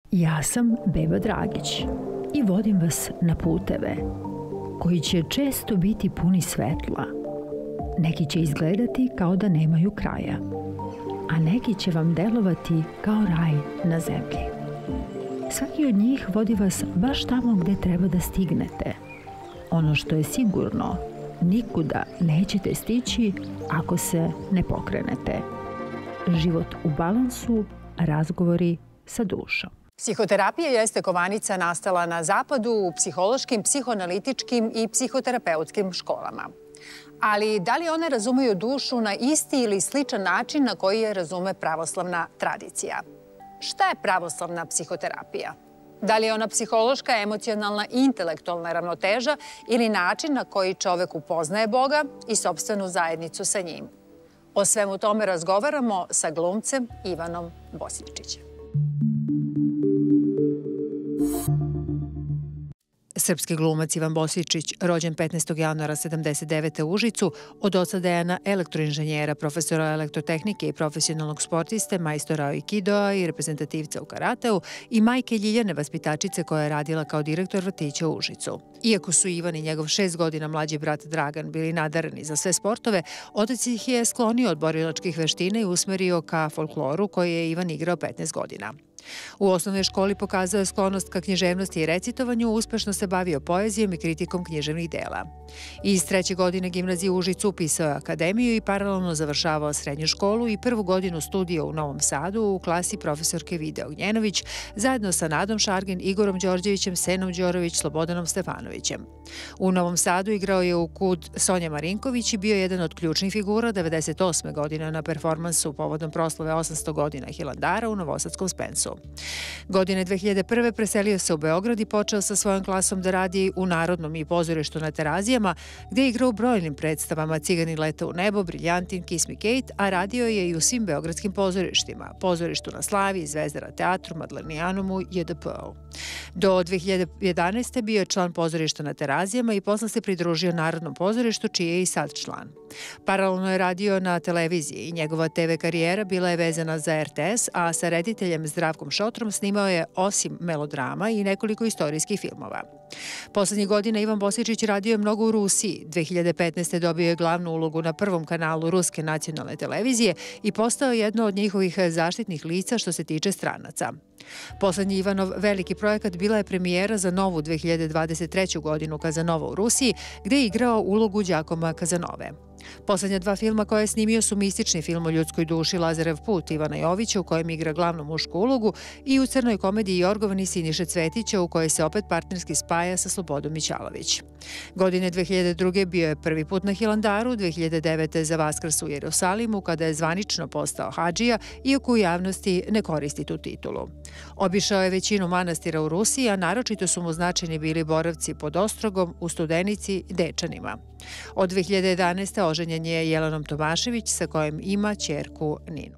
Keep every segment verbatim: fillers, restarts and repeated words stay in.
Ja sam Beba Dragić i vodim vas na puteve koji će često biti puni svetla. Neki će izgledati kao da nemaju kraja, a neki će vam delovati kao raj na zemlji. Svaki od njih vodi vas baš tamo gde treba da stignete. Ono što je sigurno, nikuda nećete stići ako se ne pokrenete. Život u balansu, razgovori sa dušom. Psihoterapija jeste kovanica nastala na zapadu u psihološkim, psihoanalitičkim i psihoterapeutskim školama. Ali da li one razumeju dušu na isti ili sličan način na koji je razume pravoslavna tradicija? Šta je pravoslavna psihoterapija? Da li je ona psihološka, emocionalna i intelektualna ravnoteža ili način na koji čovek upoznaje Boga i sopstvenu zajednicu sa njim? O svemu tome razgovaramo sa glumcem Ivanom Bosićićem. Srpski glumac Ivan Bosićić, rođen petnaestog januara sedamdeset devete u Užicu, od oca Dejana elektroinženjera, profesora elektrotehnike i profesionalnog sportiste, majstora aikidoa i reprezentativca u karateu i majke Ljiljane, vaspitačice koja je radila kao direktor vrtića u Užicu. Iako su Ivan i njegov šest godina mlađi brat Dragan bili nadareni za sve sportove, otac ih je sklonio od borilačkih veština i usmerio ka folkloru koji je Ivan igrao petnaest godina. U osnovnoj školi pokazao je sklonost ka književnosti i recitovanju, uspešno se bavio poezijom i kritikom književnih dela. Iz treće godine gimnazije u Užicu upisao je akademiju i paralelno završavao srednju školu i prvu godinu studija u Novom Sadu u klasi profesorke Vide Ognjenović, zajedno sa Nadom Šargin, Igorom Đorđevićem, Senom Đorović, Slobodanom Stefanovićem. U Novom Sadu igrao je u Kud Sonja Marinković i bio jedan od ključnih figura devedeset osme godine na performansu povodom proslave osamsto godina Hilandara u Novosadskom Spensu. Godine dve hiljade prve preselio se u Beograd i počeo sa svojom klasom da radi u Narodnom i pozorištu na Terazijama, gde je igrao u brojnim predstavama Cigani lete u nebo, Briljantin, Kiss Me Kate, a radio je i u svim beogradskim pozorištima, pozorištu na Slavi, Zvezdara teatru, Madlenijanumu, J D P-u. Do dve hiljade jedanaeste bio je član pozorišta na Terazijama i posle se pridružio Narodnom pozorištu, čiji je i sad član. Paralelno je radio na televiziji i njegova te ve karijera bila je vezana za er te es, a sa rediteljem Zdravkom Šotrom snimao je osim melodrama i nekoliko istorijskih filmova. Poslednjih godina Ivan Bosićić radio je mnogo u Rusiji. dve hiljade petnaeste dobio je glavnu ulogu na prvom kanalu Ruske nacionalne televizije i postao jedno od njihovih zaštitnih lica što se tiče stranaca. Poslednji Ivanov veliki projekat bila je premijera za novu dve hiljade dvadeset treću godinu Kazanova u Rusiji, gde je igrao ulogu Đakoma Kazanove. Poslednja dva filma koje je snimio su mistični film o ljudskoj duši Lazarev put Ivana Jovića u kojem igra glavnu mušku ulogu i u crnoj komediji Jorgovani Siniše Cvetića u kojoj se opet partnerski spaja sa Slobodom Mićalović. Godine dve hiljade druge bio je prvi put na Hilandaru, dve hiljade devete za Vaskrs u Jerusalimu kada je zvanično postao hadžija, iako u javnosti ne koristi tu titulu. Obišao je većinu manastira u Rusiji, a naročito su mu značajni bili boravci pod Ostrogom, u Studenici i Dečanima. Od dve hiljade jedanaeste oženjen je Jelenom Tomašević sa kojom ima ćerku Ninu.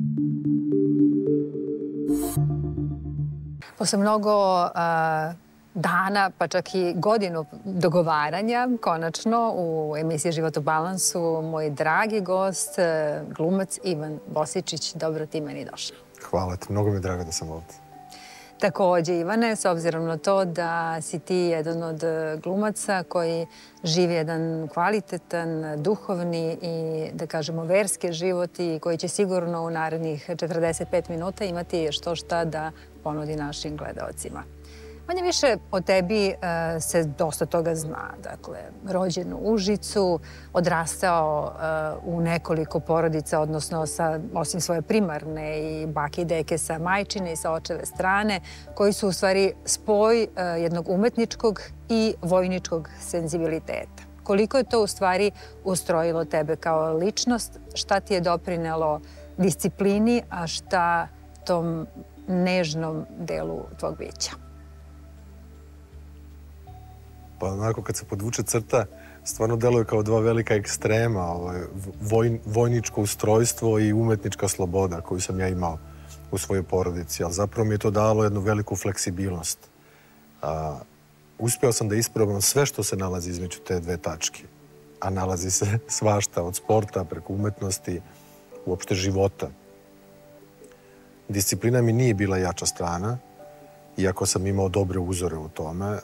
Posle mnogo uh, dana, pa čak i godinu dogovaranja, konačno u emisiji Život u balansu, moj dragi gost, glumac Ivan Bosićić. Dobro ti meni došao. Hvala ti, mnogo mi je drago da sam ovdje. Takođe, Ivane, s obzirom na to da si ti jedan od glumaca koji živi jedan kvalitetan, duhovni i, da kažemo, verski život i koji će sigurno u narednih četrdeset pet minuta imati što šta da ponudi našim gledaocima. Manje više o tebi se dosta toga zna. Dakle, rođen u Užicu, odrastao u nekoliko porodica, odnosno osim svoje primarne i bake i deke sa majčine i sa očeve strane, koji su u stvari spoj jednog umetničkog i vojničkog senzibiliteta. Koliko je to u stvari ustrojilo tebe kao ličnost, šta ti je doprinelo disciplini, a šta tom nežnom delu tvog bića? Pa onako kad se podvuče crta, stvarno deluje kao dva velika ekstrema, vojničko ustrojstvo i umetnička sloboda koju sam ja imao u svojoj porodici, ali zapravo mi je to dalo jednu veliku fleksibilnost. Uspeo sam da isprobam sve što se nalazi između te dve tačke, a nalazi se svašta, od sporta preko umetnosti, uopšte života. Disciplina mi nije bila jača strana iako sam imao dobre uzore u tome.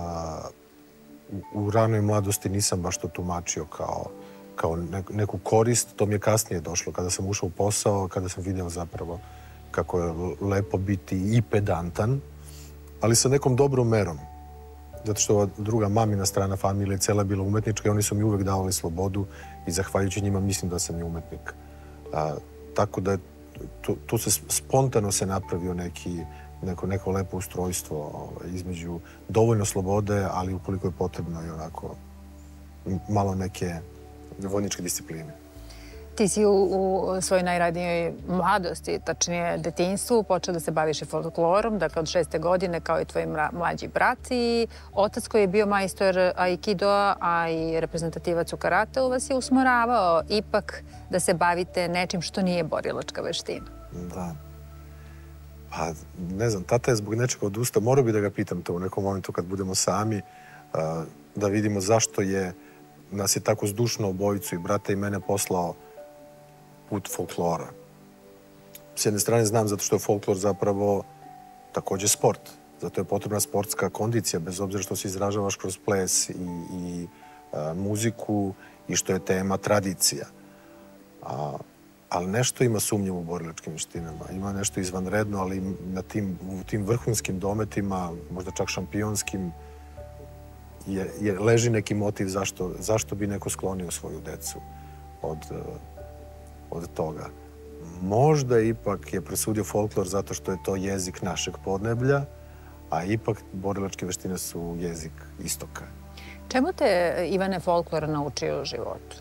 U ranoj mladosti nisam baš to tumačio kao, kao neku korist. To mi je kasnije došlo, kada sam ušao u posao, kada sam video zapravo kako je lepo biti i pedantan, ali sa nekom dobrom merom. Zato što ova druga mamina strana familije cela bila umetnička i oni su mi uvek davali slobodu i zahvaljujući njima mislim da sam i umetnik. A, tako da je, tu, tu se spontano se napravio neki, neko, neko lepo ustrojstvo ovaj, između dovoljno slobode, ali ukoliko je potrebno i onako malo neke vojničke discipline. Ti si u, u svojoj najradnijoj mladosti, tačnije detinjstvu, počeo da se baviš i folklorom, dakle od šeste godine kao i tvoj mlađi brat i otac koji je bio majstor aikidoa, a i reprezentativac u karateu vas je usmoravao ipak da se bavite nečim što nije borilačka veština. Da. Pa, ne znam, tata je zbog nečega odustao. Morao bi da ga pitam to u nekom momentu kad budemo sami, da vidimo zašto je nas je tako zdušno obojicu i brata i mene poslao put folklora. S jedne strane znam zato što je folklor zapravo takođe sport. Zato je potrebna sportska kondicija, bez obzira što se izražavaš kroz ples i, i a, muziku i što je tema tradicija. A, ali nešto ima sumnje u borilačkim veštinama. Ima nešto izvanredno, ali na tim, u tim vrhunskim dometima, možda čak šampionskim, je, je, leži neki motiv zašto, zašto bi neko sklonio svoju decu od, od toga. Možda ipak je presudio folklor zato što je to jezik našeg podneblja, a ipak borilačke veštine su jezik istoka. Čemu te, Ivane, folklor naučio u životu?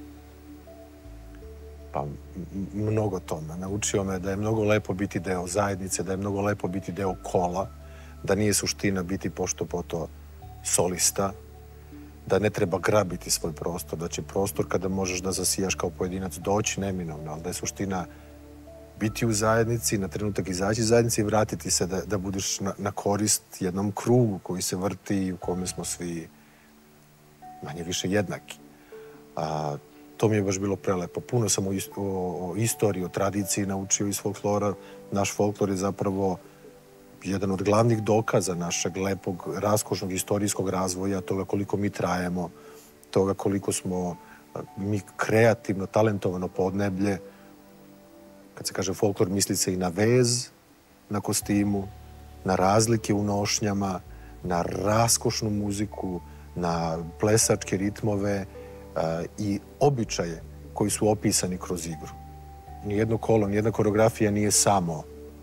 Pa, mnogo tome. Naučio me da je mnogo lepo biti deo zajednice, da je mnogo lepo biti deo kola, da nije suština biti pošto poto solista, da ne treba grabiti svoj prostor, da će prostor kada možeš da zasijaš kao pojedinac doći neminovno, ali da je suština biti u zajednici, na trenutak izaći iz zajednice i vratiti se da, da budeš na, na korist jednom krugu koji se vrti i u kome smo svi manje više jednaki. A, to mi je baš bilo prelepo. Puno sam o, o, o istoriji, o tradiciji naučio iz folklora. Naš folklor je zapravo jedan od glavnih dokaza našeg lepog, raskošnog istorijskog razvoja, toga koliko mi trajemo, toga koliko smo mi kreativno, talentovano podneblje. Kad se kaže folklor, misli se i na vez na kostimu, na razlike u nošnjama, na raskošnu muziku, na plesačke ritmove uh, i običaje koji su opisani kroz igru. Nijedno kolo, nijedna koreografija nije samo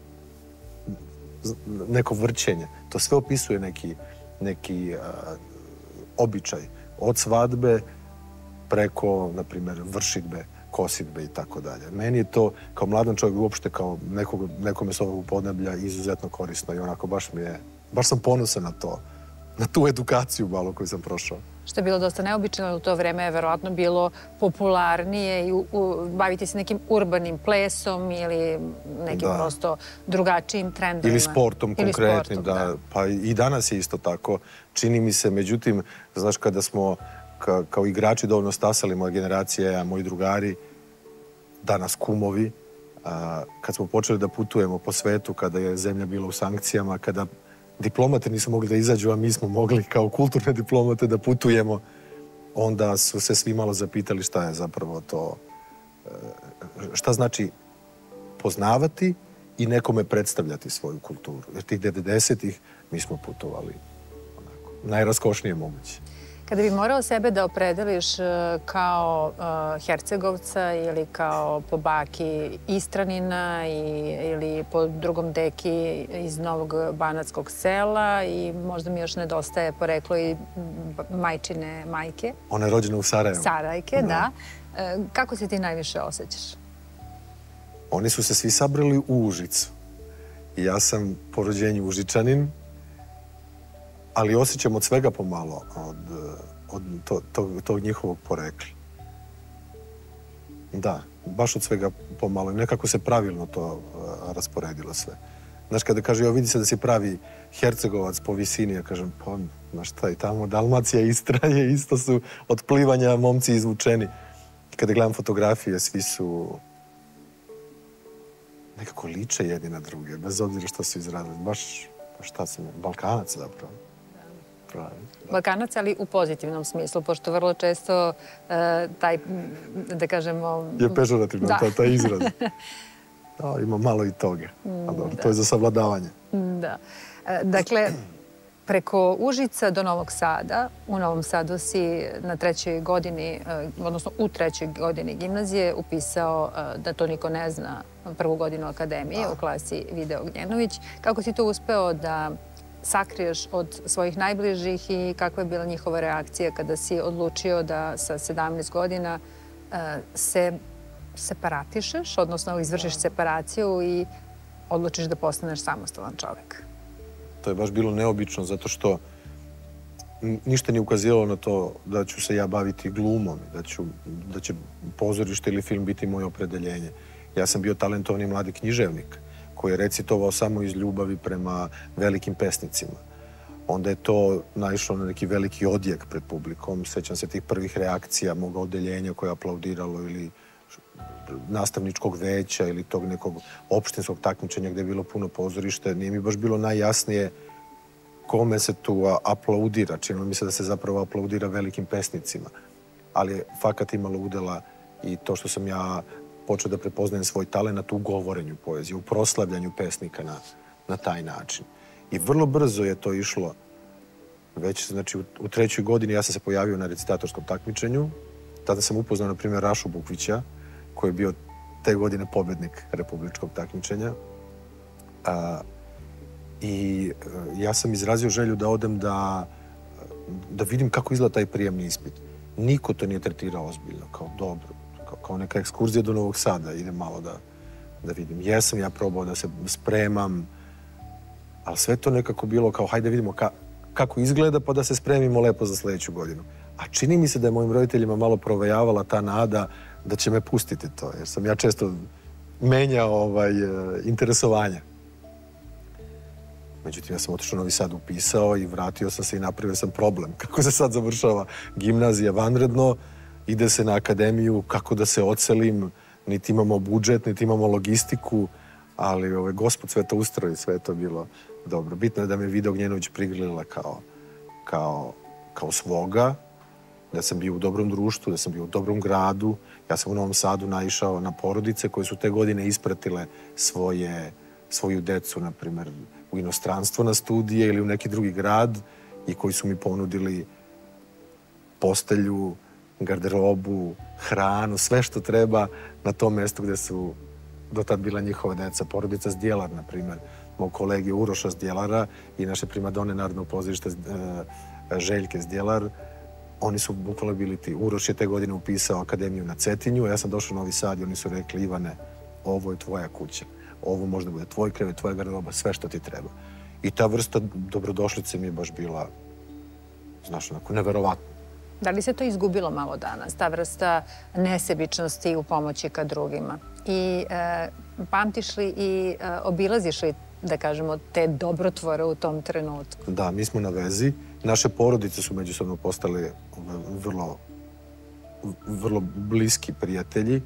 neko vrćenje. To sve opisuje neki, neki uh, običaj. Od svadbe preko, na primjer, vršidbe, kosidbe i tako dalje. Meni je to, kao mladan čovjek, uopšte kao nekog, nekome s ovog podneblja izuzetno korisno i onako baš mi je, baš sam ponosan na to, na tu edukaciju malo koju sam prošao. Što je bilo dosta neobično, ali u to vreme je verovatno bilo popularnije i u, u, baviti se nekim urbanim plesom ili nekim da. prosto drugačijim trendovima. Ili sportom ili konkretnim, sportom, da. da. Pa i danas je isto tako. Čini mi se, međutim, znaš, kada smo ka, kao igrači dovoljno stasali, moja generacija, moji drugari, danas kumovi, a, kad smo počeli da putujemo po svetu, kada je zemlja bila u sankcijama, kada diplomate nisu mogli da izađu, a mi smo mogli kao kulturne diplomate da putujemo, onda su se svi malo zapitali šta je zapravo to, šta znači poznavati i nekome predstavljati svoju kulturu. Jer tih devedesetih mi smo putovali onako, najraskošnije moguće. Kada bi morao sebe da opredeliš kao uh, Hercegovca ili kao po baki Istranina i, ili po drugom deki iz Novog Banatskog sela i možda mi još nedostaje poreklo i majčine majke. Ona je rođena u Sarajevu. Sarajke, da. da. Uh, kako se ti najviše osjećaš? Oni su se svi sabrali u Užicu. I ja sam po rođenju Užičanin, ali osjećam od svega pomalo, od, od to, to, tog njihovog porekla. Da, baš od svega pomalo. Nekako se pravilno to uh, rasporedilo sve. Znaš, kada kaže, jo, vidi se da si pravi Hercegovac po visini, ja kažem, pa, znaš šta, i tamo Dalmacija, Istra je, isto su od plivanja momci izvučeni. Kada gledam fotografije, svi su nekako liče jedni na druge, bez obzira što su izradili. Baš, šta sam, Balkanac zapravo. Balkanac, ali u pozitivnom smislu, pošto vrlo često taj, da kažemo... Je pežorativno, taj izraz. Ima malo i toga. To je za savladavanje. Da. Dakle, preko Užica do Novog Sada, u Novom Sadu si na trećoj godini, odnosno u trećoj godini gimnazije upisao, da to niko ne zna, prvu godinu akademije u klasi Video Ognjenović. Kako si to uspeo da sakriješ od svojih najbližih i kakva je bila njihova reakcija kada si odlučio da sa sedamnaest godina se separatišeš, odnosno izvršiš separaciju i odlučiš da postaneš samostalan čovek? To je baš bilo neobično, zato što ništa nije ukazivalo na to da ću se ja baviti glumom, da će pozorište ili film biti moje opredeljenje. Ja sam bio talentovani mladi književnik koji je recitovao samo iz ljubavi prema velikim pesnicima. Onda je to naišlo na neki veliki odjek pred publikom. Sećam se tih prvih reakcija moga odeljenja koje je aplaudiralo ili nastavničkog veća ili tog nekog opštinskog takmičenja gde je bilo puno pozorište. Nije mi baš bilo najjasnije kome se tu aplaudira. Činilo mi se da se zapravo aplaudira velikim pesnicima. Ali je fakat imalo udela i to što sam ja počeo da prepoznajem svoj talent u govorenju poezije, u proslavljanju pesnika na taj način. I vrlo brzo je to išlo. Već, znači, u trećoj godini ja sam se pojavio na recitatorskom takmičenju. Tada sam upoznao, na primjer, Rašu Bukvića, koji je bio te godine pobednik republičkog takmičenja. I ja sam izrazio želju da odem da vidim kako izgleda taj prijemni ispit. Niko to nije tretirao ozbiljno, kao dobro, kao neka ekskurzija do Novog Sada. Idem malo da vidim. Jesam ja probao da se spremam, ali sve to nekako bilo kao hajde vidimo kako izgleda pa da se spremimo lepo za sledeću godinu. A čini mi se da je mojim roditeljima malo provejavala ta nada da će me pustiti to, jer sam ja često menjao interesovanja. Međutim, ja sam otišao u Novi Sad, upisao i vratio sam se i napravio sam problem. Kako se sad završava gimnazija vanredno, ide se na akademiju, kako da se odselim, niti imamo budžet, niti imamo logistiku, ali Gospod sve to ustroji, sve je to bilo dobro. Bitno je da me Vida Ognjenović prigrlila kao svoga, da sam bio u dobrom društvu, da sam bio u dobrom gradu. Ja sam u Novom Sadu naišao na porodice koje su te godine ispratile svoju decu, na primjer, u inostranstvo na studije ili u neki drugi grad i koji su mi ponudili postelju, garderobu, hranu, sve što treba na tom mestu gde su do tad bila njihova deca. Porodica Zdjelar, na primjer, mog kolege Uroša Zdjelara i naše primadone Narodnog pozorišta Željke Zdjelar. Oni su bukvalno bili ti. Uroš je te godine upisao akademiju na Cetinju, a ja sam došao u Novi Sad i oni su rekli: Ivane, ovo je tvoja kuća. Ovo možda bude tvoj krevet, tvoja garderoba, sve što ti treba. I ta vrsta dobrodošlice mi je baš bila, znaš, onako, neverovatna. Da li se to izgubilo malo danas, ta vrsta nesebičnosti u pomoći ka drugima? I pamtiš li i obilaziš li, da kažemo, te dobrotvore u tom trenutku? Da, mi smo na vezi. Naše porodice su međusobno postale vrlo bliski prijatelji.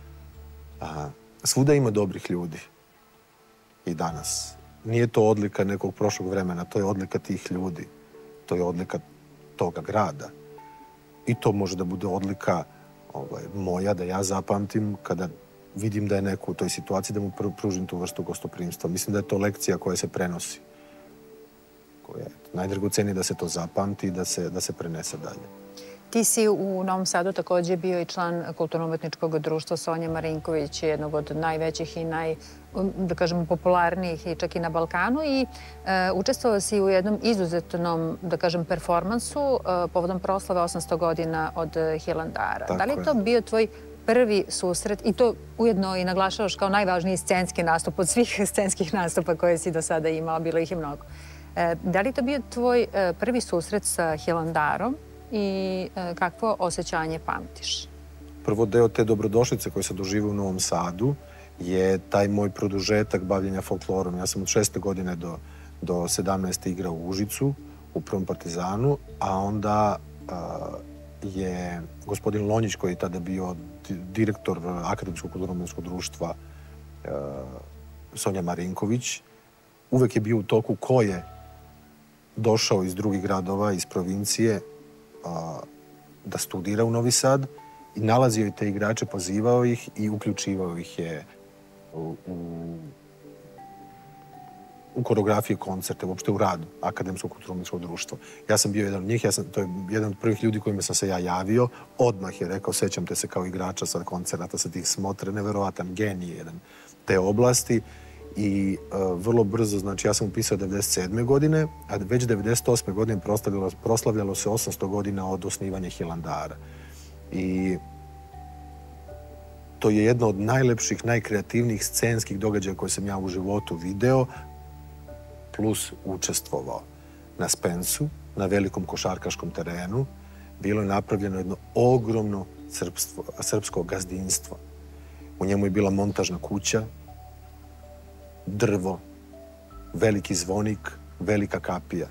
Svuda ima dobrih ljudi i danas. Nije to odlika nekog prošlog vremena, to je odlika tih ljudi. To je odlika toga grada. I to može da bude odlika moja, da ja zapamtim kada vidim da je neko u toj situaciji, da mu pružim tu vrstu gostoprimstva. Mislim da je to lekcija koja se prenosi. Koja je najdragocenije da se to zapamti i da se prenese dalje. Ti si u Novom Sadu također bio i član Kulturno-umetničkog društva Sonja Marinković, jednog od najvećih i naj, da kažemo, popularnijih i čak i na Balkanu, i učestvovao si u jednom izuzetnom, da kažem, performansu povodom proslave osamsto godina od Hilandara. Da li je to bio tvoj prvi susret, i to ujedno i naglašavaš kao najvažniji scenski nastup od svih scenskih nastupa koje si do sada imao, bilo ih je mnogo. Da li je to bio tvoj prvi susret sa Hilandarom i kakvo osjećanje pamtiš? Prvo deo te dobrodošlice koje se doživio u Novom Sadu je taj moj produžetak bavljenja folklorom. Ja sam od šeste godine do sedamnaeste igrao u Užicu, u Prvom Partizanu, a onda je gospodin Lonjić, koji je tada bio direktor Akademskog kulturno-umetničkog društva, Sonja Marinković, uvek je bio u toku ko je došao iz drugih gradova, iz provincije, a, da studira u Novi Sad i nalazio je te igrače, pozivao ih i uključivao ih je u, u, u koreografije, koncerte, uopšte u rad Akademskog kulturno-umjetničkog društva. Ja sam bio jedan od njih, ja sam, to je jedan od prvih ljudi kojima sam se ja javio. Odmah je rekao, sećam te se kao igrača sa koncerata, sa tih smotre, neverovatan genij jedan te oblasti. I uh, vrlo brzo, znači ja sam upisao devedeset sedme godine, a već devedeset osme godine proslavljalo, proslavljalo se osamsto godina od osnivanja Hilandara. I to je jedno od najlepših, najkreativnijih scenskih događaja koje sam ja u životu video, plus učestvovao. Na Spensu, na velikom košarkaškom terenu, bilo je napravljeno jedno ogromno srpstvo, srpsko gazdinstvo. U njemu je bila montažna kuća, drvo, veliki zvonik, velika kapija.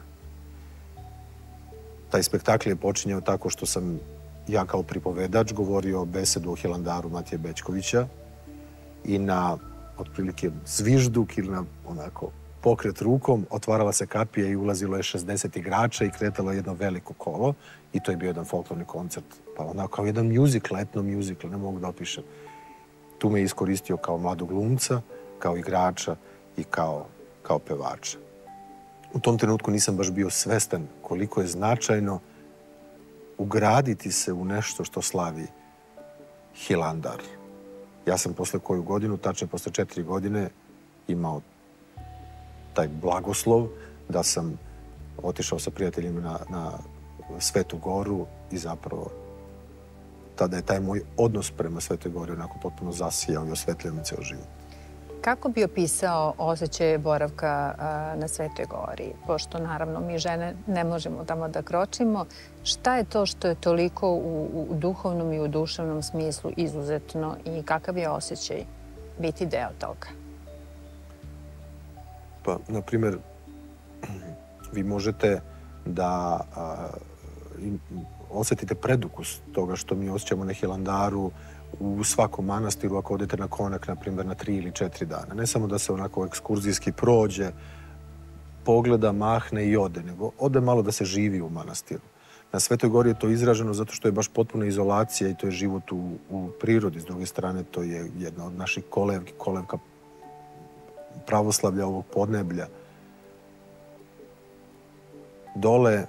Taj spektakl je počinjao tako što sam ja kao pripovedač govorio besedu o Hilandaru Matije Bećkovića i na otprilike zvižduk ili na onako pokret rukom otvarala se kapija i ulazilo je šezdeset igrača i kretalo je jedno veliko kolo i to je bio jedan folklorni koncert. Pa onako kao jedan muzikl, etno muzikl, ne mogu da opišem. Tu me je iskoristio kao mladog glumca, kao igrača i kao, kao pevača. U tom trenutku nisam baš bio svestan koliko je značajno ugraditi se u nešto što slavi Hilandar. Ja sam posle koju godinu, tačno posle četiri godine, imao taj blagoslov da sam otišao sa prijateljima na, na Svetu Goru i zapravo tada je taj moj odnos prema Svetoj Gori onako potpuno zasijao i osvetlio mi ceo život. Kako bi opisao osjećaj boravka na Svetoj Gori? Pošto, naravno, mi žene ne možemo tamo da kročimo. Šta je to što je toliko u, u duhovnom i u duševnom smislu izuzetno i kakav je osjećaj biti deo toga? Pa, na primjer, vi možete da a, osjetite predukus toga što mi osjećamo na Hilandaru u svakom manastiru ako odete na konak, na primjer, na tri ili četiri dana. Ne samo da se onako ekskurzijski prođe, pogleda, mahne i ode, nego ode malo da se živi u manastiru. Na Svetoj Gori je to izraženo zato što je baš potpuna izolacija i to je život u, u prirodi. S druge strane, to je jedna od naših kolevki, kolevka pravoslavlja ovog podneblja. Dole,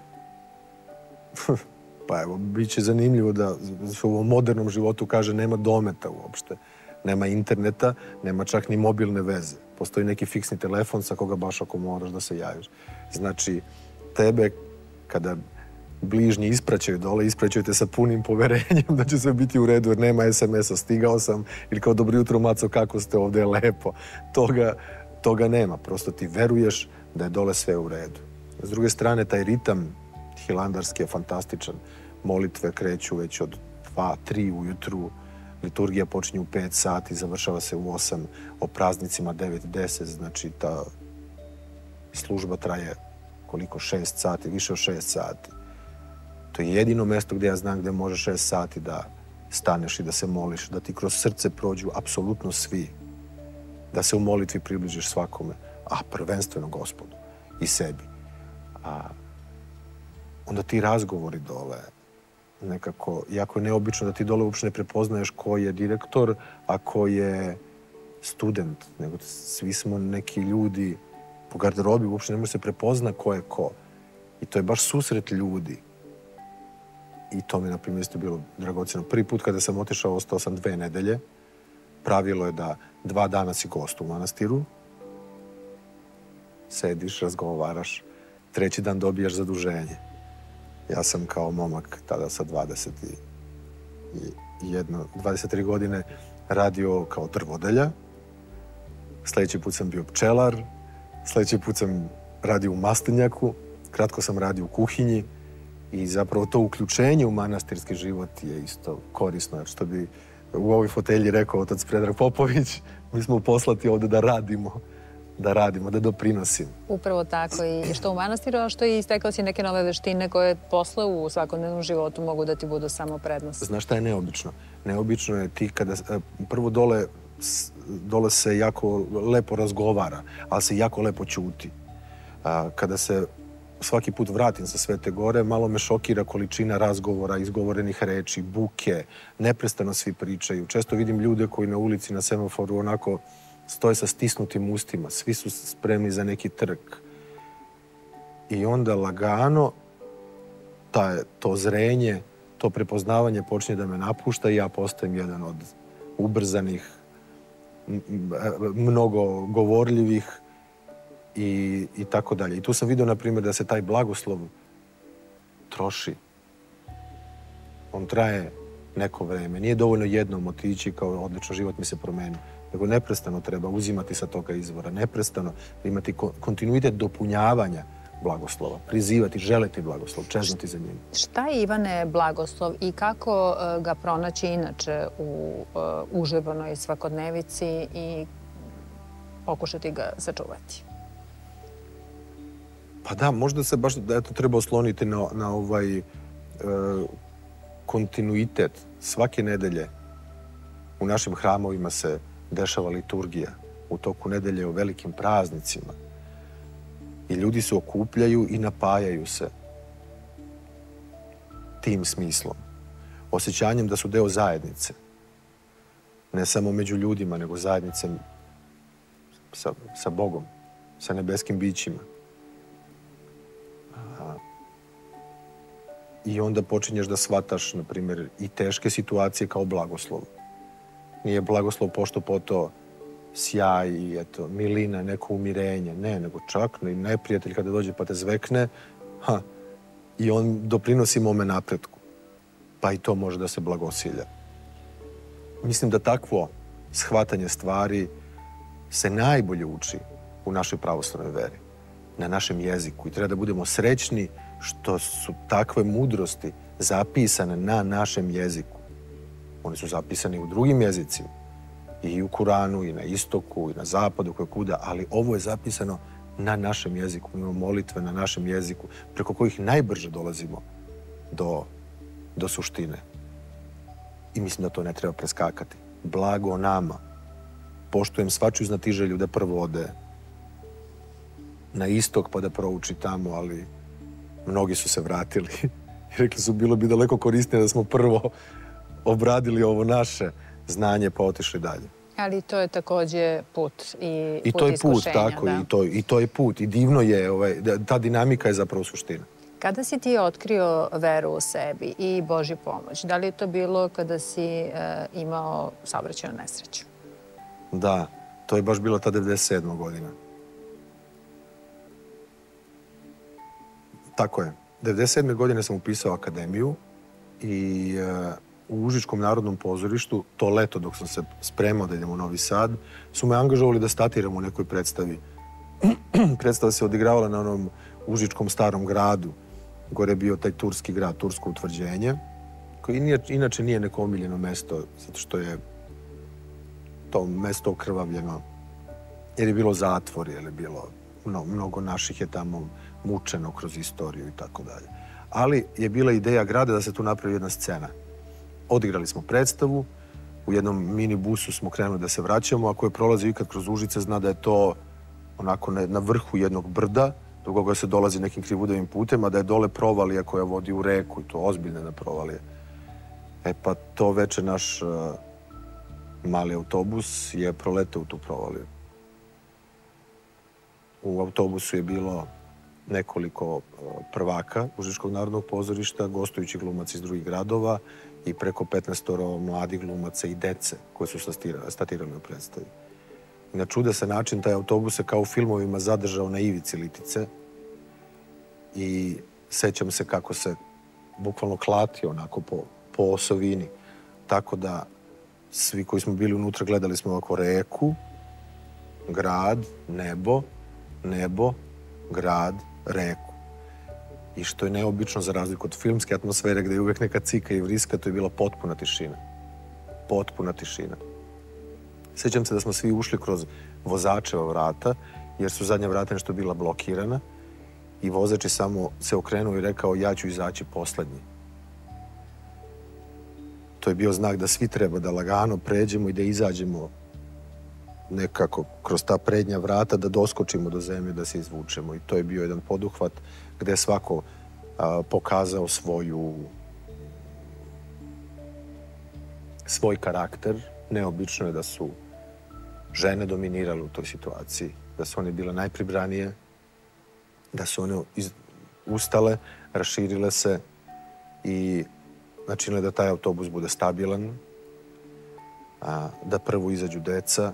pa evo, bit će zanimljivo da se u ovom modernom životu kaže nema dometa uopšte. Nema interneta, nema čak ni mobilne veze. Postoji neki fiksni telefon sa koga baš ako moraš da se javiš. Znači, tebe kada bližnji ispraćaju dole, ispraćaju te sa punim poverenjem da će sve biti u redu jer nema es em es-a, stigao sam ili kao dobro jutro maco, kako ste, ovde je lepo. Toga, toga nema, prosto ti veruješ da je dole sve u redu. S druge strane, taj ritam hilandarski je fantastičan. Molitve kreću već od dva, tri ujutru, liturgija počinje u pet sati, završava se u osam, o praznicima devet, deset, znači ta služba traje koliko, šest sati, više od šest sati. To je jedino mesto gdje ja znam gdje može šest sati da staneš i da se moliš, da ti kroz srce prođu apsolutno svi, da se u molitvi približiš svakome, a prvenstveno Gospodu i sebi. A onda ti razgovori dole, nekako, jako je neobično da ti dole uopšte ne prepoznaješ ko je direktor, a ko je student, nego svi smo neki ljudi po garderobi, uopšte ne može se prepozna ko je ko. I to je baš susret ljudi. I to mi, na primjer, isto bilo dragocjeno. Prvi put kada sam otišao, ostao sam dve nedelje. Pravilo je da dva dana si gost u manastiru. Sediš, razgovaraš. Treći dan dobijaš zaduženje. Ja sam kao momak tada sa dvadeset jedno, dvadeset tri godine radio kao drvodelja. Sljedeći put sam bio pčelar. Sljedeći put sam radio u maslinjaku. Kratko sam radio u kuhinji. I zapravo to uključenje u manastirski život je isto korisno. Jer što bi u ovoj fotelji rekao otac Predrag Popović, mi smo poslati ovdje da radimo, da radimo, da doprinosimo. Upravo tako i što u manastiru, a što i stekao si neke nove veštine koje posle u svakodnevnom životu mogu da ti budu samo prednost. Znaš šta je neobično? Neobično je ti kada, prvo dole dole se jako lepo razgovara, ali se jako lepo ćuti. Kada se svaki put vratim sa Svete Gore, malo me šokira količina razgovora, izgovorenih reči, buke, neprestano svi pričaju. Često vidim ljude koji na ulici, na semaforu, onako stoje sa stisnutim ustima, svi su spremni za neki trk. I onda lagano to zrenje, to prepoznavanje počinje da me napušta i ja postajem jedan od ubrzanih, mnogo govorljivih i, i tako dalje. I tu sam vidio, na primjer, da se taj blagoslov troši. On traje neko vreme. Nije dovoljno jednom otići kao odlično, život mi se promeni. Nego neprestano treba uzimati sa toga izvora. Neprestano imati kontinuitet dopunjavanja blagoslova. Prizivati, želeti blagoslov, čeznuti za njim. Šta je, Ivane, blagoslov i kako ga pronaći inače u uživano svakodnevici i pokušati ga sačuvati? Pa da, možda se baš da to treba osloniti na, na ovaj e, kontinuitet. Svake nedelje u našim hramovima se dešava liturgija u toku nedelje o velikim praznicima. I ljudi se okupljaju i napajaju se tim smislom. Osjećanjem da su deo zajednice. Ne samo među ljudima, nego zajednice sa, sa Bogom, sa nebeskim bićima. I onda počinješ da shvataš, na primjer, i teške situacije kao blagoslov. Nije blagoslov pošto po to sjaj i eto, milina, neko umirenje. Ne, nego čak i neprijatelj kada dođe pa te zvekne, ha, i on doprinosi mome napretku. Pa i to može da se blagosilja. Mislim da takvo shvatanje stvari se najbolje uči u našoj pravoslavnoj veri, na našem jeziku. I treba da budemo srećni što su takve mudrosti zapisane na našem jeziku. One su zapisane u drugim jezicima. I u Kuranu, i na istoku, i na zapadu, koje kuda, ali ovo je zapisano na našem jeziku. Imamo molitve na našem jeziku, preko kojih najbrže dolazimo do, do suštine. I mislim da to ne treba preskakati. Blago nama. Poštujem svačiju znatiželju da prvo ode na istok pa da prouči tamo, ali mnogi su se vratili. I rekli su, bilo bi daleko korisnije da smo prvo obradili ovo naše znanje pa otišli dalje. Ali to je takođe put i, I put to je put, iskušenja. tako, da. i, to, i to je put. I divno je, ovaj, ta dinamika je zapravo suština. Kada si ti otkrio veru u sebi i Božju pomoć? Da li je to bilo kada si e, imao saobraćajnu nesreću? Da, to je baš bilo ta devedeset sedma godina. Tako je. devedeset sedme godine sam upisao akademiju i e, u Užičkom narodnom pozorištu, to leto dok sam se spremao da idem u Novi Sad, su me angažovali da statiram u nekoj predstavi. Predstava se odigravala na onom Užičkom starom gradu. Gore je bio taj turski grad, tursko utvrđenje, koji nije, inače nije neko omiljeno mesto, zato što je to mesto okrvavljeno, jer je bilo zatvor, jer je bilo mnogo, mnogo naših je tamo mučeno kroz istoriju i tako dalje. Ali je bila ideja grada da se tu napravi jedna scena. Odigrali smo predstavu, u jednom minibusu smo krenuli da se vraćamo, a ko je prolazio ikad kroz Užice zna da je to onako na, na vrhu jednog brda, do koga se dolazi nekim krivudavim putem, a da je dole provalija koja vodi u reku, i to ozbiljne na provalije. E pa to veče naš uh, mali autobus je proletao u tu provaliju. U autobusu je bilo nekoliko prvaka Užičkog narodnog pozorišta, gostujući glumaci iz drugih gradova i preko petnaestoro mladih glumaca i dece koji su statirali u predstavi. I na čudesan način taj autobus se kao u filmovima zadržao na ivici Litice i sećam se kako se bukvalno klatio onako po, po osovini. Tako da svi koji smo bili unutra gledali smo ovako reku, grad, nebo, nebo, grad, reku. I što je neobično za razliku od filmske atmosfere gde je uvek neka cika i vriska, to je bila potpuna tišina. Potpuna tišina. Sećam se da smo svi ušli kroz vozačeva vrata, jer su zadnja vrata nešto bila blokirana i vozač je samo se okrenuo i rekao ja ću izaći poslednji. To je bio znak da svi treba da lagano pređemo i da izađemo nekako kroz ta prednja vrata da doskočimo do zemlje, da se izvučemo. I to je bio jedan poduhvat gde je svako a, pokazao svoju svoj karakter. Neobično je da su žene dominirale u toj situaciji, da su one bile najpribranije, da su one iz, ustale, raširile se i načinile da taj autobus bude stabilan, a, da prvo izađu deca,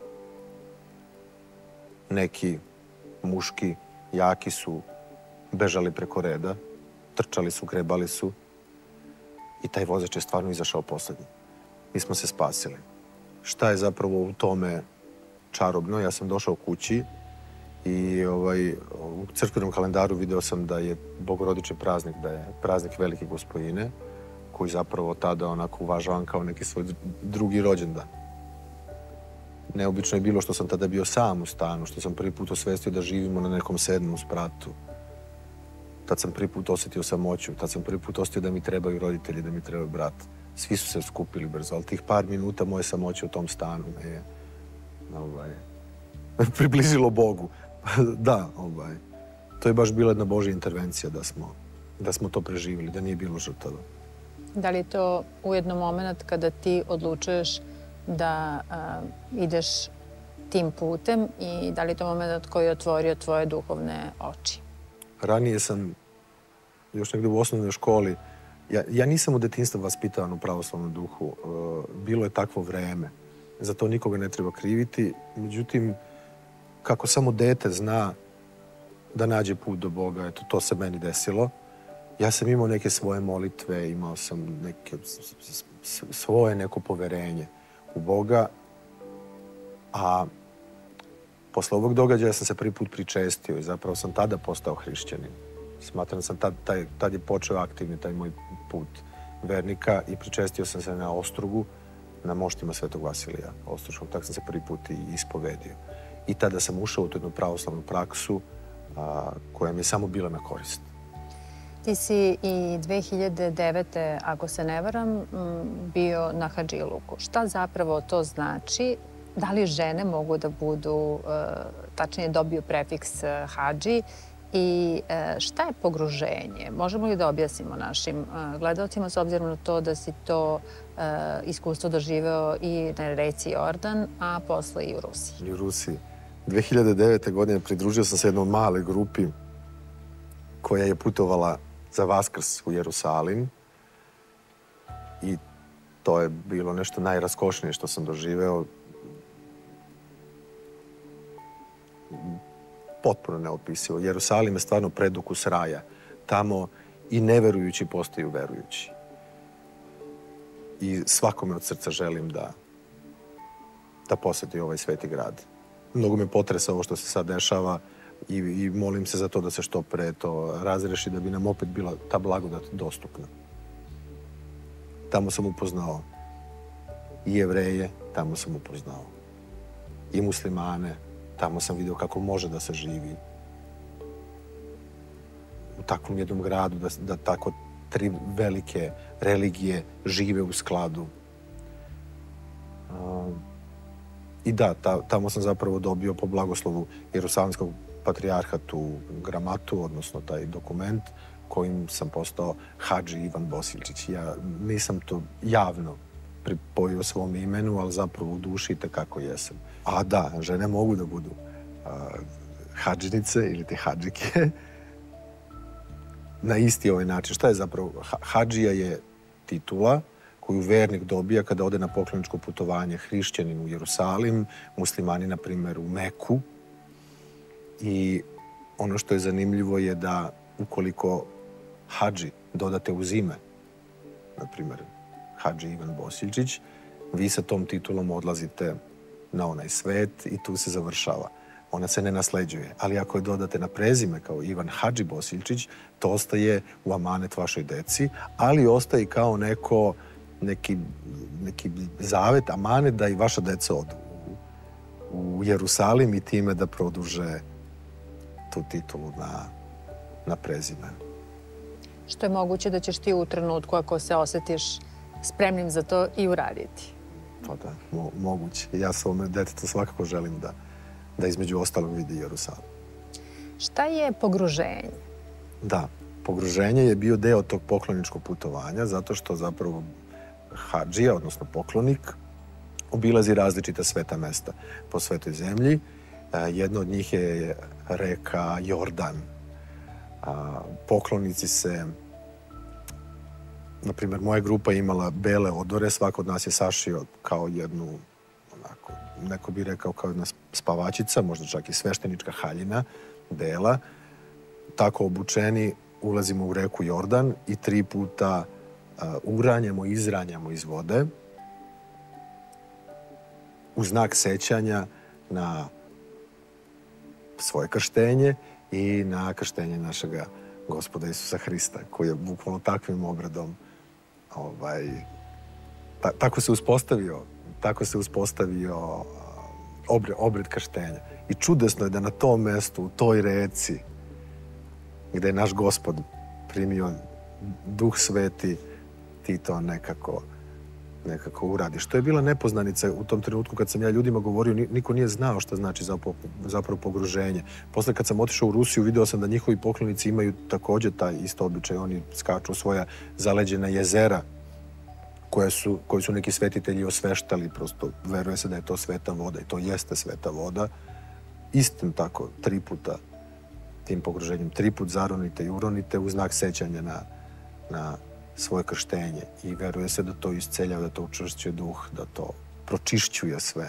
neki muški, jaki su bežali preko reda, trčali su, grebali su i taj vozač je stvarno izašao poslednji. Mi smo se spasili. Šta je zapravo u tome čarobno? Ja sam došao kući i ovaj, u crkvenom kalendaru video sam da je Bogorodični praznik, da je praznik Velike Gospojine, koji zapravo tada onako uvažavam kao neki svoj drugi rođendan. Neobično je bilo što sam tada bio sam u stanu, što sam prvi put osvestio da živimo na nekom sedmom spratu. Tad sam prvi put osjetio samoću, tad sam prvi put osjetio da mi trebaju roditelji, da mi trebaju brat. Svi su se skupili brzo, ali tih par minuta moje samoće u tom stanu me je ovaj, približilo Bogu. Da, ovaj, to je baš bila jedna Božja intervencija da smo, da smo to preživjeli, da nije bilo žrtava. Da li je to ujedno moment kada ti odlučuješ da a, ideš tim putem i da li je to moment koji je otvorio tvoje duhovne oči? Ranije sam, još negdje u osnovnoj školi, ja, ja nisam u detinjstvu vaspitavan u pravoslavnom duhu. Bilo je takvo vreme. Za to nikoga ne treba kriviti. Međutim, kako samo dete zna da nađe put do Boga, eto, to se meni desilo. Ja sam imao neke svoje molitve, imao sam neke svoje neko poverenje u Boga, a posle ovog događaja sam se prvi put pričestio i zapravo sam tada postao hrišćanin. Smatram da sam tad, taj, tad je počeo aktivni taj moj put vernika i pričestio sam se na Ostrugu, na moštima Svetog Vasilija Ostruškog. Tako sam se prvi put i ispovedio. I tada sam ušao u tu jednu pravoslavnu praksu a, koja mi je samo bila na korist. Ti si i dve hiljade devete. ako se ne varam, bio na Hadžiluku. Šta zapravo to znači? Da li žene mogu da budu, tačnije dobiju prefiks hadži i šta je pogruženje? Možemo li da objasnimo našim gledalcima s obzirom na to da si to iskustvo doživeo i na reci Jordan, a posle i u Rusiji? I u Rusiji. dve hiljade devete. godine pridružio sam se jednoj maloj grupi koja je putovala za Vaskrs u Jerusalim i to je bilo nešto najraskošnije što sam doživeo. Potpuno neopisivo. Jerusalim je stvarno predukus raja. Tamo i neverujući postaju verujući. I svakome od srca želim da, da poseti ovaj sveti grad. Mnogo me potresa ovo što se sad dešava i, i molim se za to da se što pre to razreši, da bi nam opet bila ta blagodat dostupna. Tamo sam upoznao i Jevreje, tamo sam upoznao i muslimane, tamo sam vidio kako može da se živi u takvom jednom gradu, da, da tako tri velike religije žive u skladu. Uh, I da, ta, tamo sam zapravo dobio po blagoslovu Jerusalimskog patrijarha tu gramatu, odnosno taj dokument kojim sam postao hadži Ivan Bosiljčić. Ja nisam to javno pripojio svom imenu, ali zapravo u duši tekako jesam. A da, žene mogu da budu a, hadžinice ili te hadžike na isti ovaj način. Šta je zapravo? Hadžija je titula koju vernik dobija kada ode na pokloničko putovanje, hrišćanin u Jerusalim, muslimani, na primjer, u Meku. I ono što je zanimljivo je da ukoliko hadži dodate uz ime, na primjer, hadži Ivan Bosiljčić, vi sa tom titulom odlazite na onaj svet i tu se završava. Ona se ne nasleđuje. Ali ako je dodate na prezime kao Ivan Hadži Bosiljčić, to ostaje u amanet vašoj deci, ali ostaje kao neko, neki, neki zavet, amanet da i vaša deca odu u, u Jerusalim i time da produže tu titulu na, na prezime. Što je moguće da ćeš ti u trenutku, ako se osjetiš spremnim za to, i uraditi? Pa da, mo moguće. Ja svome detetu svakako želim da, da između ostalog vidi Jerusalim. Šta je pogruženje? Da, pogruženje je bio deo tog pokloničkog putovanja, zato što zapravo hadžija, odnosno poklonik, obilazi različita sveta mesta po svetoj zemlji. Jedno od njih je reka Jordan. Poklonici se, na primjer, moja grupa je imala bele odore, svako od nas je sašio kao jednu, onako, neko bi rekao kao jedna spavačica, možda čak i sveštenička haljina, bela. Tako obučeni ulazimo u reku Jordan i tri puta uh, uranjamo, izranjamo iz vode u znak sećanja na svoje krštenje i na krštenje našega Gospoda Isusa Hrista, koji je bukvalno takvim obredom ovaj, ta, tako se uspostavio, tako se uspostavio obred, obred krštenja. I čudesno je da na tom mestu, u toj reci, gde je naš Gospod primio Duh Sveti, ti to nekako, nekako uradiš. To je bila nepoznanica u tom trenutku kad sam ja ljudima govorio, niko nije znao šta znači zapravo, zapravo pogruženje. Posle kad sam otišao u Rusiju, video sam da njihovi poklonici imaju također taj isto običaj. Oni skaču u svoja zaleđena jezera koje su, koji su neki svetitelji osveštali. Prosto veruje se da je to sveta voda i to jeste sveta voda. Istim tako, tri puta tim pogruženjem, tri put zaronite i uronite u znak sećanja na, na svoje krštenje. I veruje se da to isceljava, da to učvršćuje duh, da to pročišćuje sve.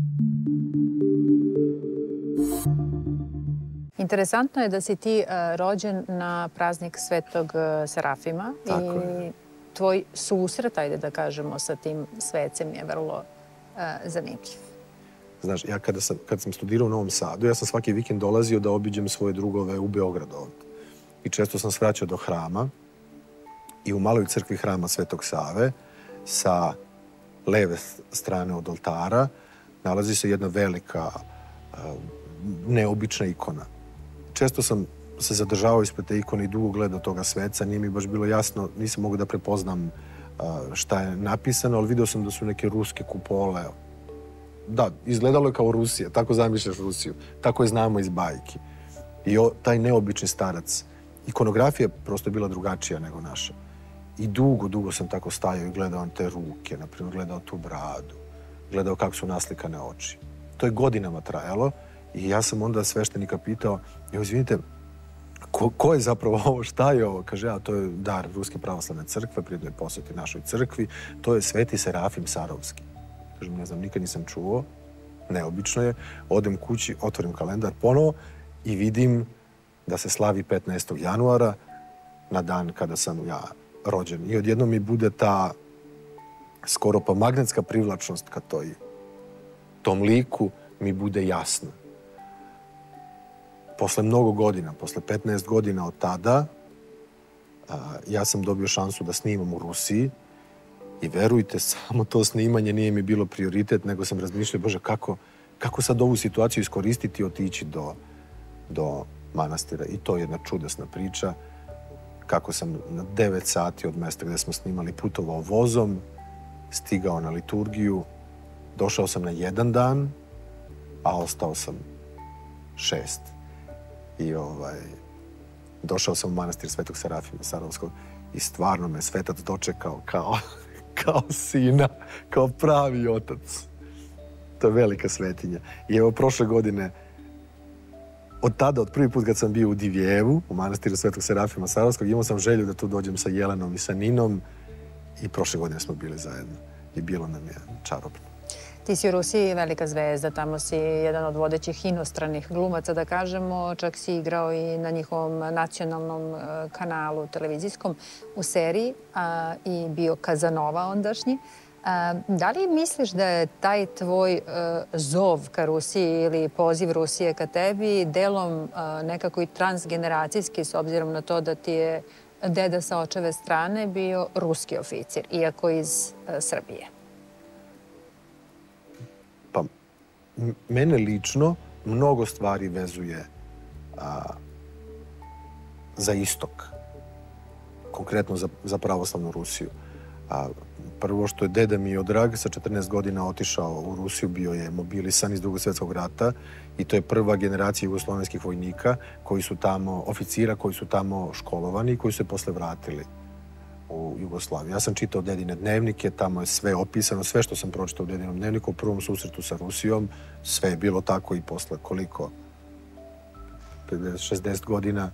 Interesantno je da si ti uh, rođen na praznik Svetog uh, Serafima. Tako i je. Tvoj susret, ajde da kažemo, sa tim svecem je vrlo uh, zanimljiv. Znaš, ja kada sam, kad sam studirao u Novom Sadu, ja sam svaki vikend dolazio da obiđem svoje drugove u Beogradu ovdje. I često sam svraćao do hrama i u maloj crkvi hrama Svetog Save sa leve strane od oltara nalazi se jedna velika, neobična ikona. Često sam se zadržavao ispred te ikone i dugo gledao toga sveca. Nije mi baš bilo jasno, nisam mogao da prepoznam šta je napisano, ali vidio sam da su neke ruske kupole. Da, izgledalo je kao Rusija, tako zamišljaš Rusiju, tako je znamo iz bajki. I o, taj neobični starac, ikonografija prosto je bila drugačija nego naša. I dugo, dugo sam tako stajao i gledao te ruke, na primjer gledao tu bradu, gledao kako su naslikane oči. To je godinama trajalo i ja sam onda sveštenika pitao, jo, izvinite, ko, ko je zapravo ovo, šta je ovo? Kaže, a to je dar Ruske pravoslavne crkve, prijedno je posjeti našoj crkvi, to je Sveti Serafim Sarovski. Kažem, ne znam, nikad nisam čuo, neobično je. Odem kući, otvorim kalendar ponovo i vidim da se slavi petnaestog januara, na dan kada sam ja rođen. I odjednom mi bude ta skoro pa magnetska privlačnost ka toj, tom liku mi bude jasna. Posle mnogo godina, posle petnaest godina od tada, a, ja sam dobio šansu da snimam u Rusiji. I verujte, samo to snimanje nije mi bilo prioritet, nego sam razmišljao, Bože, kako, kako sad ovu situaciju iskoristiti i otići do, do manastira. I to je jedna čudesna priča. Kako sam na devet sati od mesta gde smo snimali putovao vozom, stigao na liturgiju, došao sam na jedan dan, a ostao sam šest. I ovaj, došao sam u manastir Svetog Serafima Sarovskog i stvarno me svetac dočekao kao... kao sina, kao pravi otac. To je velika svetinja. I evo, prošle godine, od tada, od prvi put kad sam bio u Divjevu, u manastiru Svetog Serafima Sarovskog, imao sam želju da tu dođem sa Jelenom i sa Ninom i prošle godine smo bili zajedno. I bilo nam je čarobno. Ti si u Rusiji velika zvezda, tamo si jedan od vodećih inostranih glumaca, da kažemo, čak si igrao i na njihovom nacionalnom kanalu televizijskom u seriji a, i bio Kazanova ondašnji. A, da li misliš da je taj tvoj a, zov ka Rusiji ili poziv Rusije ka tebi delom a, nekako i transgeneracijski, s obzirom na to da ti je deda sa očeve strane bio ruski oficir, iako iz a, Srbije? Pa, mene lično mnogo stvari vezuje a, za istok, konkretno za, za pravoslavnu Rusiju. A, Prvo što je deda Miodrag sa četrnaest godina otišao u Rusiju, bio je mobilisan iz Drugog svjetskog rata i to je prva generacija jugoslovenskih vojnika koji su tamo, oficira koji su tamo školovani i koji su se posle vratili u Jugoslaviju. Ja sam čitao dedine dnevnike, tamo je sve opisano, sve što sam pročitao u dedinom dnevniku, u prvom susretu sa Rusijom, sve je bilo tako i posle koliko? pedeset šezdeset godina.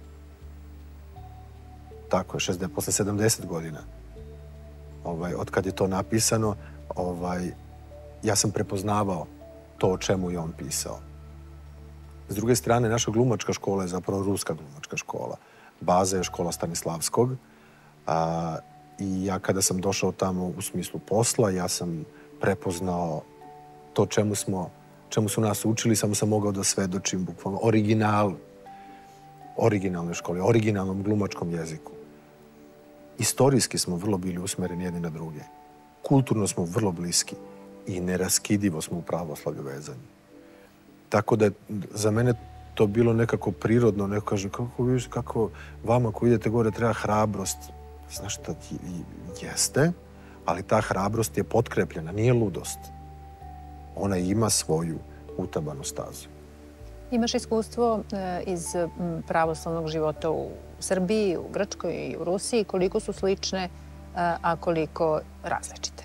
Tako je, šezdeset, posle sedamdeset godina. Ovaj, od kad je to napisano, ovaj, ja sam prepoznavao to o čemu je on pisao. S druge strane, naša glumačka škola je zapravo ruska glumačka škola. Baza je škola Stanislavskog. A, I ja kada sam došao tamo u smislu posla, ja sam prepoznao to čemu smo, čemu su nas učili, samo sam mogao da svedočim bukvalno original, originalne škole, originalnom glumačkom jeziku. Istorijski smo vrlo bili usmereni jedni na druge. Kulturno smo vrlo bliski i neraskidivo smo u pravoslavlju vezani. Tako da je za mene to bilo nekako prirodno, neko kaže, kako, vidiš, kako vama koji idete gore treba hrabrost. Znaš šta, jeste, ali ta hrabrost je potkrepljena, nije ludost. Ona ima svoju utabanu stazu. Imaš iskustvo iz pravoslavnog života u Srbiji, u Grčkoj i u Rusiji. Koliko su slične, a koliko različite?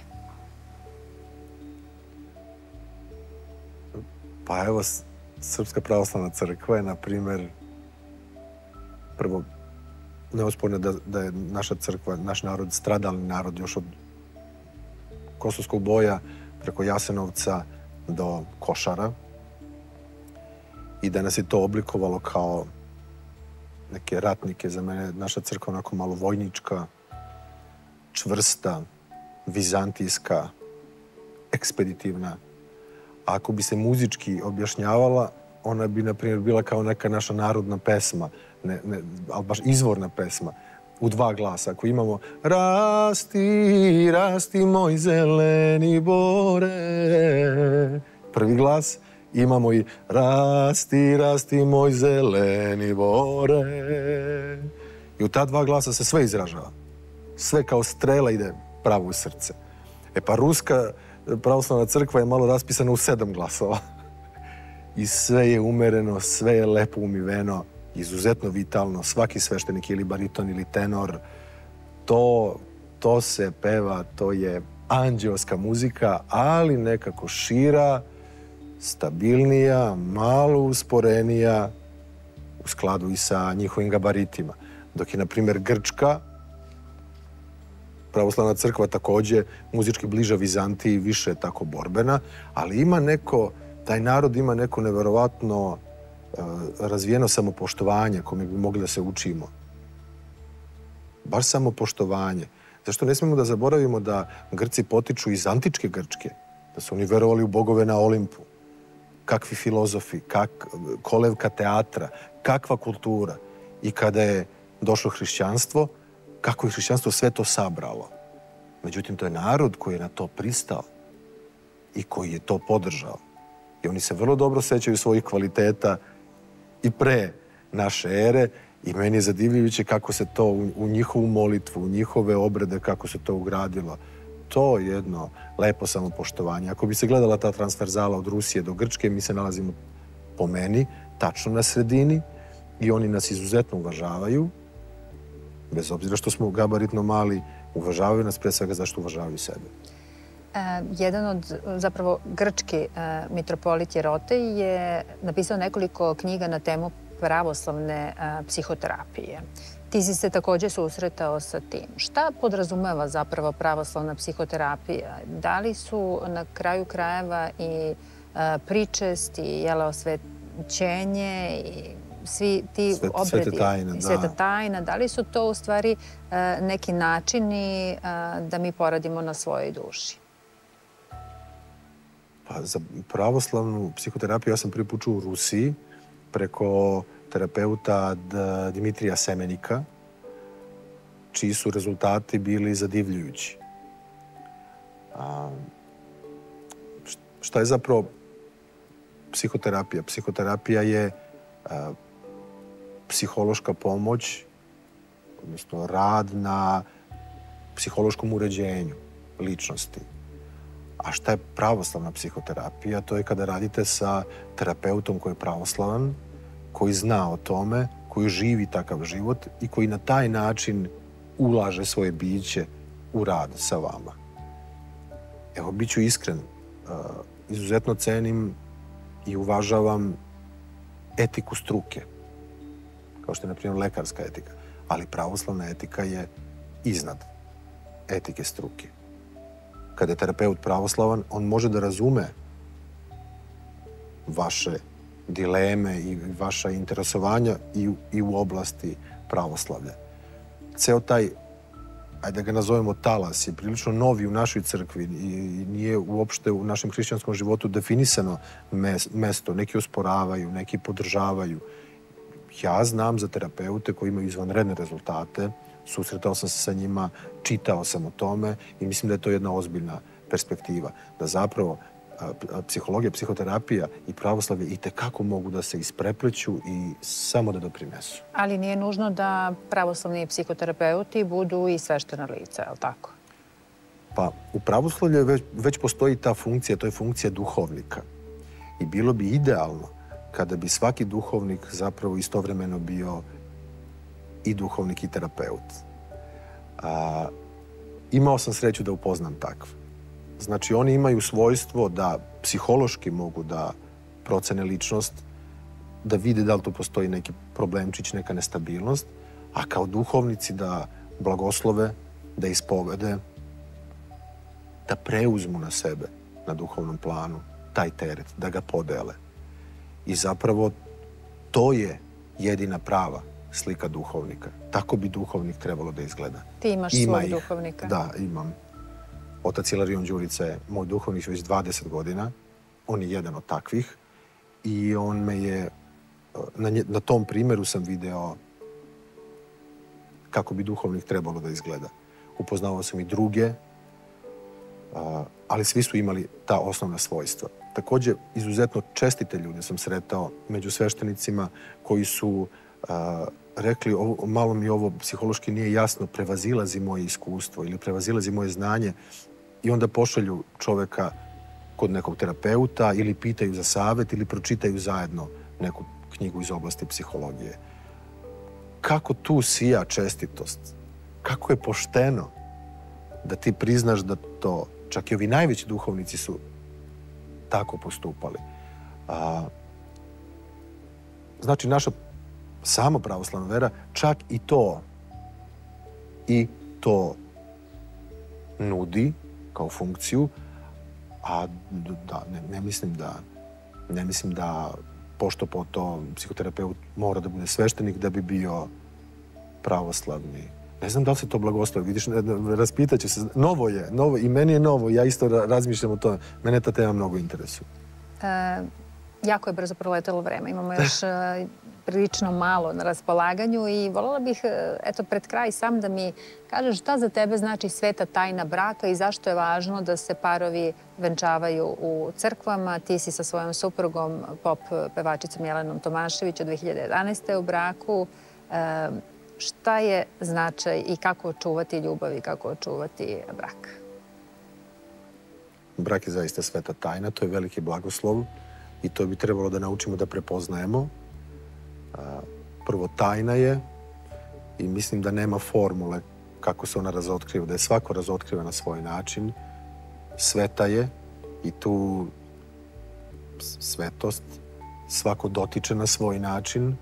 Pa evo, Srpska pravoslavna crkva je, na primer, prvo, neosporno da, da je naša crkva, naš narod, stradalni narod još od Kosovskog boja preko Jasenovca do Košara i da nas je to oblikovalo kao neke ratnike. Za mene naša crkva onako malo vojnička, čvrsta, vizantijska, ekspeditivna. A ako bi se muzički objašnjavala, ona bi, na primjer, bila kao neka naša narodna pesma, ne, ne, ali baš izvorna pesma, u dva glasa. Ako imamo rasti, rasti moj zeleni bore, prvi glas, imamo i rasti, rasti moj zeleni bore. I u ta dva glasa se sve izražava. Sve kao strela ide pravo u srce. E pa ruska pravoslavna crkva je malo raspisana u sedam glasova. I sve je umereno, sve je lepo umiveno, izuzetno vitalno. Svaki sveštenik ili bariton ili tenor, to, to se peva, to je anđeoska muzika, ali nekako šira, stabilnija, malo usporenija, u skladu i sa njihovim gabaritima. Dok je, na primjer, Grčka pravoslavna crkva takođe muzički bliža Vizantiji, više je tako borbena, ali ima neko, taj narod ima neko neverovatno uh, razvijeno samopoštovanje kome bi mogli da se učimo. Baš samopoštovanje. Zašto ne smemo da zaboravimo da Grci potiču iz antičke Grčke, da su oni verovali u bogove na Olimpu. Kakvi filozofi, kak, kolevka teatra, kakva kultura. I kada je došlo hrišćanstvo, kako je hrišćanstvo sve to sabralo. Međutim, to je narod koji je na to pristao i koji je to podržao. I oni se vrlo dobro sećaju svojih kvaliteta i pre naše ere i meni je zadivljujuće kako se to u, u njihovu molitvu, u njihove obrede, kako se to ugradilo. To je jedno lepo samopoštovanje. Ako bi se gledala ta transverzala od Rusije do Grčke, mi se nalazimo po meni tačno na sredini i oni nas izuzetno uvažavaju. Bez obzira što smo gabaritno mali, uvažavaju nas pre svega zašto uvažavaju sebe. E, jedan od, zapravo, grčki e, mitropolit Jerotej je napisao nekoliko knjiga na temu pravoslavne e, psihoterapije. Ti si se takođe susretao sa tim. Šta podrazumeva zapravo pravoslavna psihoterapija? Da li su na kraju krajeva i e, pričest i jela osvećenje i svi ti Svet, obredi, sveta tajna, sveta da. tajna, da li su to u stvari e, neki načini e, da mi poradimo na svojoj duši? Pa za pravoslavnu psihoterapiju ja sam prvi put čuo u Rusiji preko terapeuta Dimitrija Semenika, čiji su rezultati bili zadivljujući. A, šta je zapravo psihoterapija? Psihoterapija je a, psihološka pomoć, odnosno rad na psihološkom uređenju. ličnosti. A šta je pravoslavna psihoterapija? To je kada radite sa terapeutom koji je pravoslavan, koji zna o tome, koji živi takav život i koji na taj način ulaže svoje biće u rad sa vama. Evo, bit ću iskren, izuzetno cenim i uvažavam etiku struke, kao što je, na primjer, lekarska etika, ali pravoslavna etika je iznad etike struke. Kada je terapeut pravoslavan, on može da razume vaše dileme i vaša interesovanja i, i u oblasti pravoslavlja. Ceo taj, ajde da ga nazovemo talas, je prilično novi u našoj crkvi i nije uopšte u našem hrišćanskom životu definisano mesto. Neki osporavaju, neki podržavaju. Ja znam za terapeute koji imaju izvanredne rezultate, susretao sam se sa njima, čitao sam o tome i mislim da je to jedna ozbiljna perspektiva. Da zapravo psihologija, psihoterapija i pravoslavlje i tekako mogu da se isprepleću i samo da doprinesu. Ali nije nužno da pravoslavni psihoterapeuti budu i sveštena lica, je li tako? Pa u pravoslavlju već, već postoji ta funkcija, to je funkcija duhovnika. I bilo bi idealno kada bi svaki duhovnik zapravo istovremeno bio i duhovnik i terapeut. A, imao sam sreću da upoznam takve. Znači, oni imaju svojstvo da psihološki mogu da procene ličnost, da vide da li tu postoji neki problemčić, neka nestabilnost, a kao duhovnici da blagoslove, da ispovede, da preuzmu na sebe, na duhovnom planu, taj teret, da ga podele. I zapravo to je jedina prava slika duhovnika. Tako bi duhovnik trebalo da izgleda. Ti imaš Ima svog ih. duhovnika? Da, imam. Otac Ilarion Đurica je moj duhovnik već dvadeset godina. On je jedan od takvih. I on me je, na, nje, na tom primjeru sam video kako bi duhovnik trebalo da izgleda. Upoznavao sam i druge, ali svi su imali ta osnovna svojstva. Također, izuzetno čestite ljude sam sretao među sveštenicima koji su a, rekli, ovo, malo mi ovo psihološki nije jasno, prevazilazi moje iskustvo ili prevazilazi moje znanje i onda pošalju čoveka kod nekog terapeuta ili pitaju za savjet ili pročitaju zajedno neku knjigu iz oblasti psihologije. Kako tu sija čestitost? Kako je pošteno da ti priznaš da to, čak i ovi najveći duhovnici su tako postupali. A, znači, naša samo pravoslavna vera čak i to i to nudi kao funkciju, a da, ne, ne mislim da ne mislim da pošto po to psihoterapeut mora da bude sveštenik da bi bio pravoslavni. Ne znam da li se to blagoslovi, vidiš, raspitaću se. Novo je, novo, i meni je novo, ja isto razmišljam o tome. Mene ta tema mnogo interesuje. E, jako je brzo proletelo vreme, imamo još e, prilično malo na raspolaganju i voljela bih, eto, pred kraj sam da mi kažeš šta za tebe znači sveta tajna braka i zašto je važno da se parovi venčavaju u crkvama. Ti si sa svojom suprugom, pop pevačicom Jelenom Tomašević od dve hiljade jedanaeste. u braku. E, Šta je značaj i kako očuvati ljubav i kako očuvati brak? Brak je zaista sveta tajna, to je veliki blagoslov i to bi trebalo da naučimo da prepoznajemo. Prvo, tajna je i mislim da nema formule kako se ona razotkriva, da je svako razotkriva na svoj način. Sveta je i tu svetost svako dotiče na svoj način.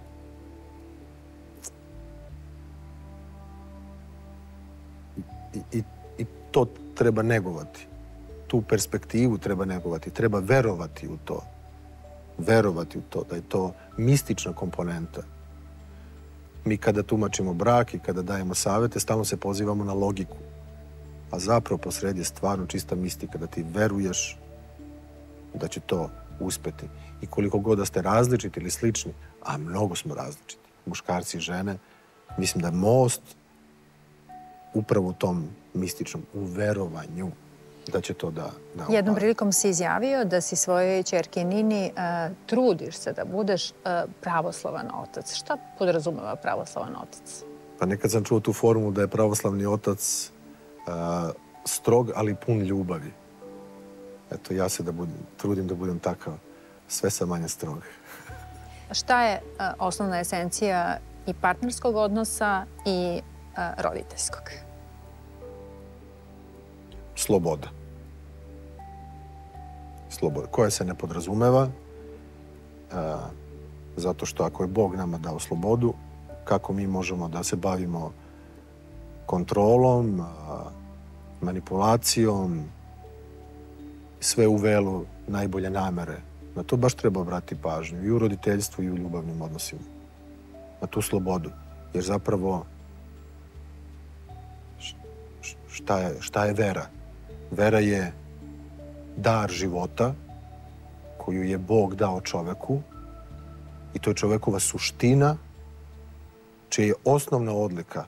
I, i, i to treba negovati. Tu perspektivu treba negovati. Treba verovati u to. Verovati u to da je to mistična komponenta. Mi kada tumačimo brak i kada dajemo savete, stalno se pozivamo na logiku. A zapravo posredi je stvarno čista mistika, da ti veruješ da će to uspeti. I koliko god da ste različiti ili slični, a mnogo smo različiti, muškarci i žene, mislim da most upravo u tom mističnom uverovanju da će to da... da Jednom prilikom si izjavio da si svojoj ćerki Nini uh, trudiš se da budeš uh, pravoslavan otac. Šta podrazumeva pravoslavan otac? Pa nekad sam čuo tu formulu da je pravoslavni otac uh, strog, ali pun ljubavi. Eto, ja se da budem, trudim da budem takav, sve sam manje strog. Šta je a, osnovna esencija i partnerskog odnosa i a, roditeljskog? Sloboda. Sloboda, koja se ne podrazumeva, a, zato što ako je Bog nama dao slobodu, kako mi možemo da se bavimo kontrolom, a, manipulacijom, sve u velu najbolje namere. Na to baš treba obratiti pažnju i u roditeljstvu i u ljubavnim odnosima. Na tu slobodu. Jer zapravo šta je, šta je vera? Vera je dar života koju je Bog dao čoveku i to je čovekova suština čija je osnovna odlika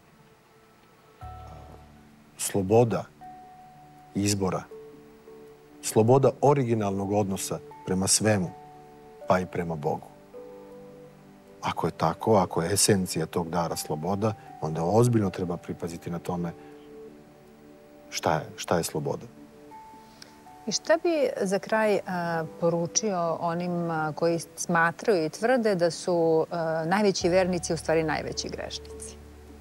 sloboda izbora. Sloboda originalnog odnosa prema svemu, pa i prema Bogu. Ako je tako, ako je esencija tog dara sloboda, onda ozbiljno treba pripaziti na tome šta je, šta je sloboda. I šta bi za kraj a, poručio onim a, koji smatraju i tvrde da su a, najveći vernici u stvari najveći grešnici?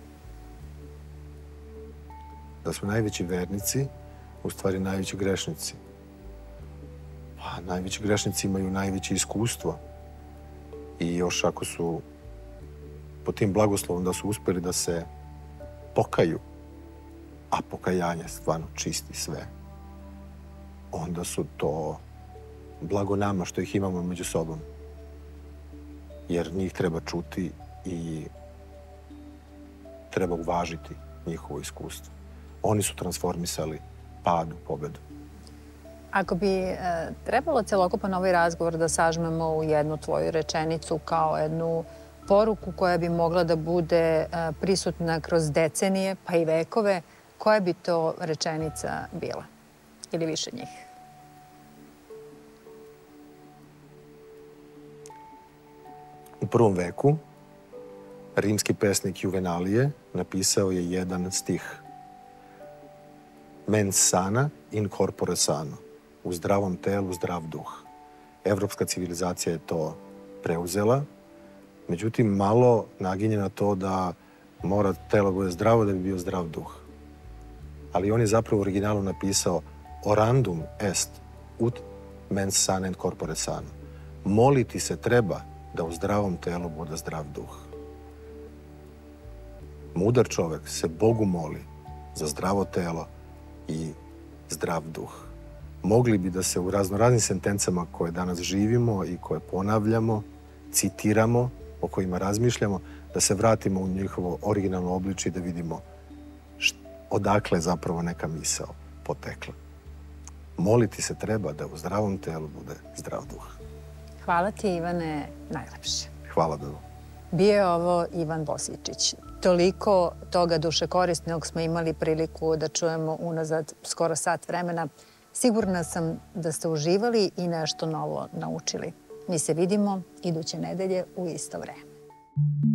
Da su najveći vernici u stvari najveći grešnici. Pa, najveći grešnici imaju najveće iskustvo. I još ako su po tim blagoslovom da su uspeli da se pokaju, a pokajanje stvarno čisti sve, onda su to blago nama što ih imamo među sobom. Jer njih treba čuti i treba uvažiti njihovo iskustvo. Oni su transformisali pad u pobedu. Ako bi e, trebalo celokupan ovaj razgovor da sažmemo u jednu tvoju rečenicu kao jednu poruku koja bi mogla da bude e, prisutna kroz decenije, pa i vekove, koja bi to rečenica bila? Ili više njih? U prvom veku rimski pesnik Juvenalije napisao je jedan stih. Mens sana in corpore sano. U zdravom telu, zdrav duh. Evropska civilizacija je to preuzela, međutim malo naginje na to da mora telo bude zdravo da bi bio zdrav duh. Ali on je zapravo u originalu napisao orandum est ut mens sana in corpore sano. Moliti se treba da u zdravom telu bude zdrav duh. Mudar čovek se Bogu moli za zdravo telo i zdrav duh. Mogli bi da se u raznoraznim sentencama koje danas živimo i koje ponavljamo, citiramo, o kojima razmišljamo, da se vratimo u njihovo originalno obličje i da vidimo odakle je zapravo neka misao potekla. Moliti se treba da u zdravom telu bude zdrav duh. Hvala ti, Ivane, najlepše. Hvala Bevo. Bio je ovo Ivan Bosičić. Toliko toga duše korisnog smo imali priliku da čujemo unazad skoro sat vremena. Sigurna sam da ste uživali i nešto novo naučili. Mi se vidimo iduće nedelje u isto vreme.